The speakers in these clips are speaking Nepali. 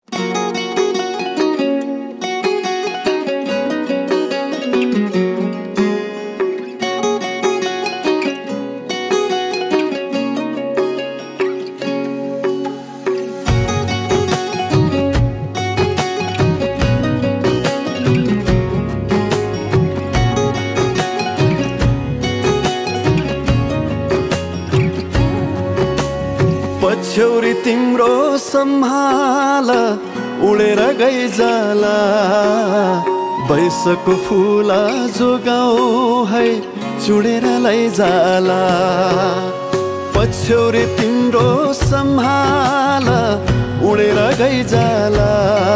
पछ्यौरी तिम्रो सम्हाल उडेर गइजाला, बैसको फूल जोगाऊ है चुडेर लैजाला। पछ्यौरी तिम्रो सम्हाल उडेर गइजाला,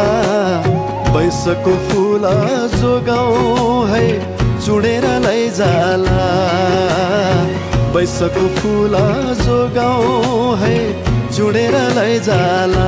बैसको फूल जोगाऊ है चुडेर लैजाला। बैसको फूल जोगाऊ है चुडेर लैजाला।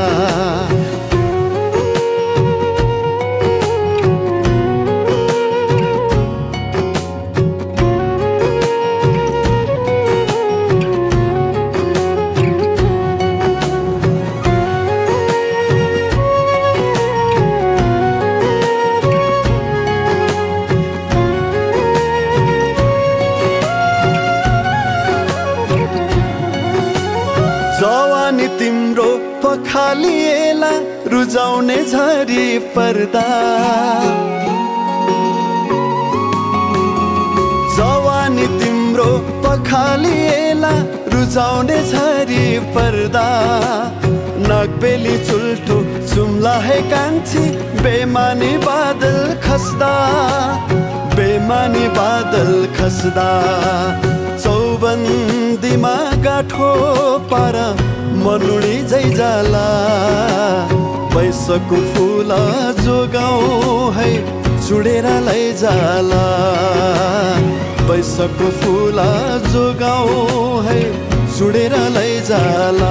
जवानी तिम्रो पखालिएला रुजाउने झरी पर्दा। जवानी तिम्रो पखालिएला रुजाउने झरी पर्दा। नागबेली चुल्ठो जुम्ला है कान्छी बेमानी बादल खस्दा। बेमानी बादल खस्दा चौबन्दीमा गाठो पार मनुडी जैजाला। बैसको फूल जोगाऊ है चुडेर लैजाला। बैसको फूल जोगाऊ है चुडेर लैजाला।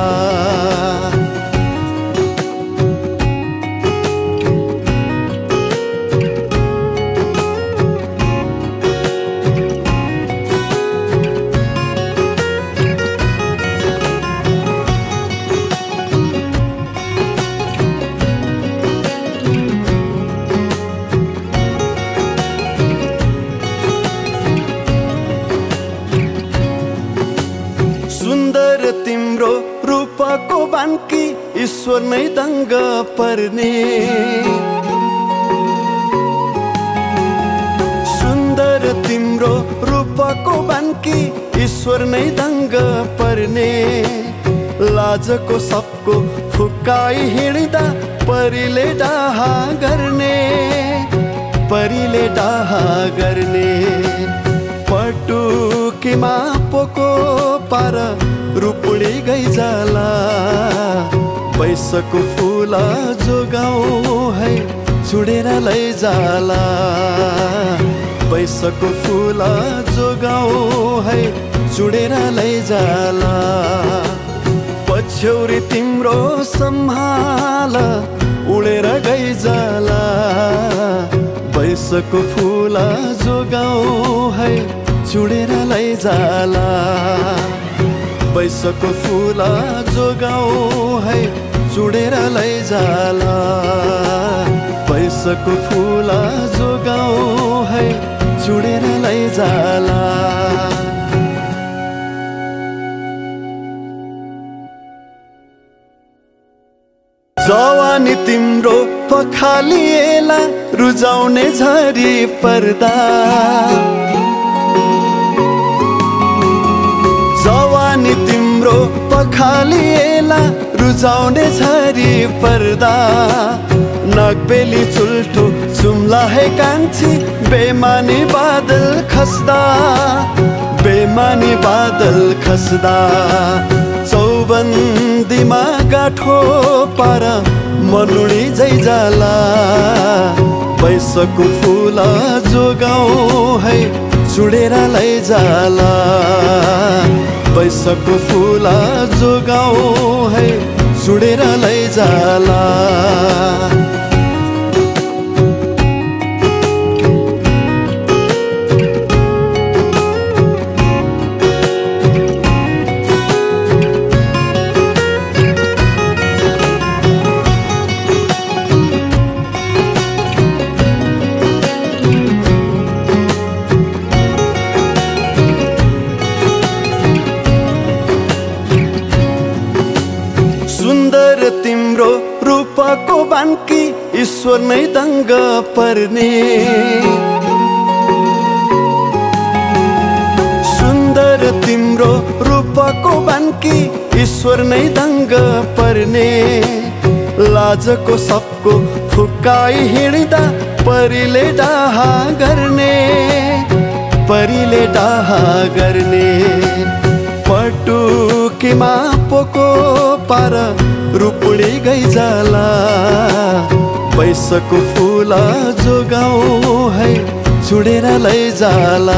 सुन्दर तिम्रो रूपको बान्की ईश्वर नै दङ्ग पर्ने। सुन्दर तिम्रो रूपको बान्की ईश्वर नै दङ्ग पर्ने। लाजको सबको फुकाई हिँड्दा परीले डाहा गर्ने। परीले डाहा गर्ने। पटुकीमा पोको पार रुपुडी गइजाला। बैसको फूल जोगाऊ है चुडेर लैजाला। बैसको फूल जोगाऊ है चुडेर लैजाला। पछ्यौरी तिम्रो सम्हाल उडेर गइजाला। बैसको फूल जोगाऊ है चुडेर लैजाला। बैसको फूल जोगाऊ है चुडेर लैजाला। बैसको फूल जोगाऊ है चुडेर लैजाला। जवानी तिम्रो पखालिएला रुजाउने झरी पर्दा। जवानी तिम्रो पखालिएला रुजाउने झरी पर्दा। नागबेली चुल्ठो जुम्ला है कान्छी बेमानी बादल खस्दा। बेमानी बादल खस्दा चौबन्दीमा गाठो पार मनुडी जैजाला। बैसको फूल जोगाऊ है चुडेर लैजाला। बैसको फूल जोगाऊ है चुडेर लैजाला। तिम्रो रूपको बान्की ईश्वर नै दङ्ग पर्ने। सुन्दर तिम्रो रूपको बान्की ईश्वर नै दङ्ग पर्ने। लाजको सबको फुकाई हिँड्दा परीले डाहा गर्ने, परीले डाहा गर्ने। पटुकीमा पोको पार रूपुडी गइजाला। बैसको फूल जोगाऊ है चुडेर लैजाला।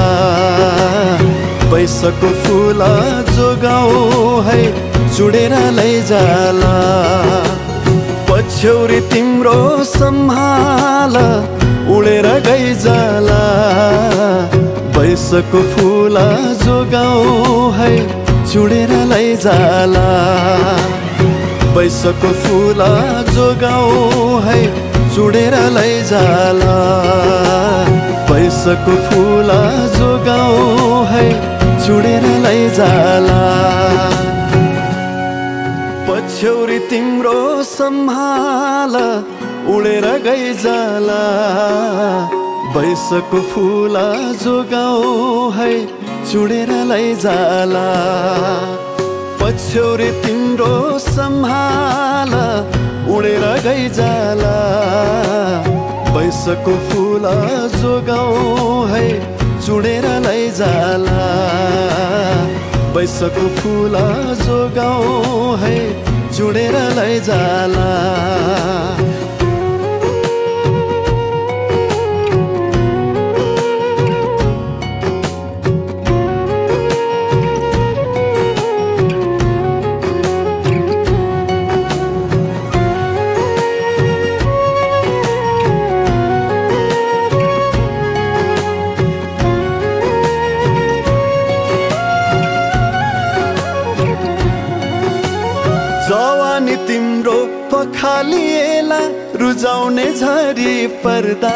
बैसको फूल जोगाऊ है चुडेर लैजाला। पछ्यौरी तिम्रो सम्हाल उडेर गइजाला। बैसको फूल जोगाऊ है चुडेर लैजाला। बैसको फूल जोगाऊ है चुडेर लैजाला। बैसको फूल जोगाऊ है चुडेर लैजाला। पछ्यौरी तिम्रो सम्हाल उडेर गइजाला। बैसको फूल जोगाऊ है चुडेर लैजाला। पछ्यौरी तिम्रो सम्हाल उडेर गइजाला। बैसको फूल जोगाऊ है चुडेर लैजाला। बैसको फूल जोगाऊ है चुडेर लैजाला। जवानी तिम्रो पखालिएला रुजाउने झरी पर्दा।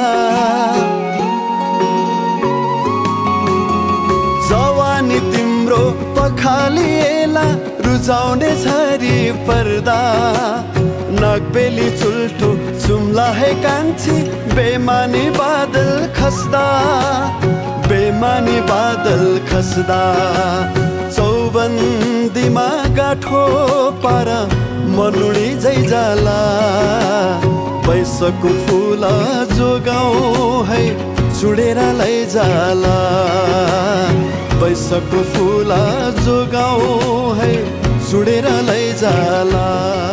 जवानी तिम्रो पखालिएला रुजाउने झरी पर्दा। नगबेली चुल्ठो जुम्ला है कान्छी बेमानी बादल खस्दा। बेमानी बादल खस्दा। चौबन्दीमा गाठो पार मनुडी जैजाला। बैसको फूल जोगाऊ है चुडेर लैजाला। बैसको फूल जोगाऊ है चुडेर लैजाला।